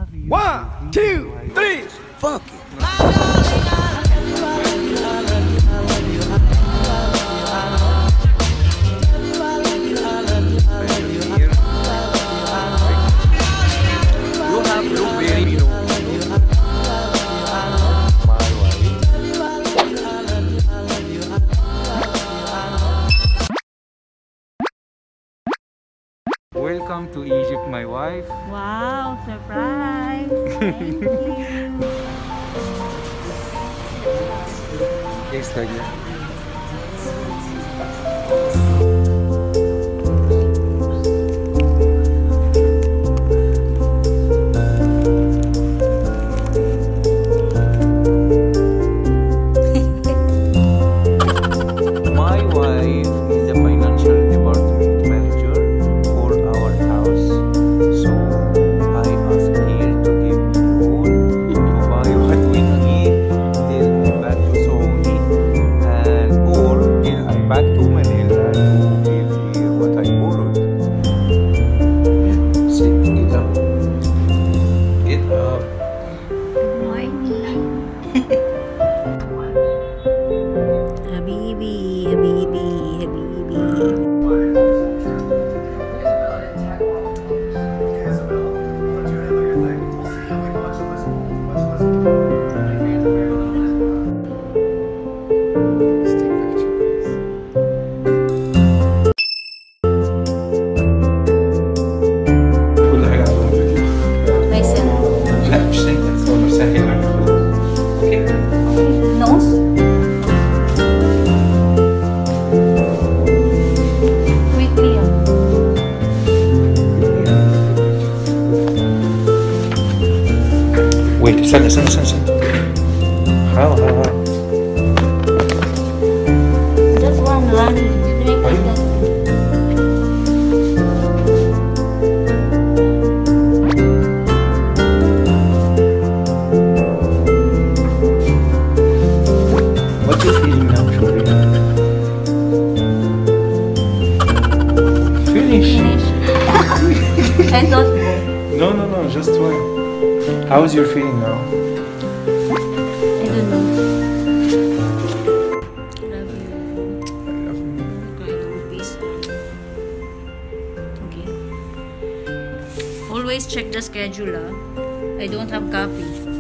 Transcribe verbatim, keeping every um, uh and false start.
One, two, three, fuck it. Welcome to Egypt, my wife. Wow, surprise! Thank you. Yes, lagi. My wife is the financial department manager for our house, so I asked her to give me loan to buy what we need till I'm back to Saudi, and or till I'm back to Manila to give her what I borrowed. Sit, get up, get up. Morning. Habibi, Habibi, Habibi. كل حاجة عندهم فيديو. Nice. لا مش سهل، هو مش سهل يعني خلاص. اوكي. Nose? Quickly. ويت استنى استنى استنى استنى. حاول حاول حاول. Just one run. Make like that. What you feeling now, Shuri? Finish. Finish. I thought go. No, no, no, just one. How's your feeling now? I don't know. Love you. I love you. Try to peace. Okay. Always check the schedule. Ah. I don't have copy.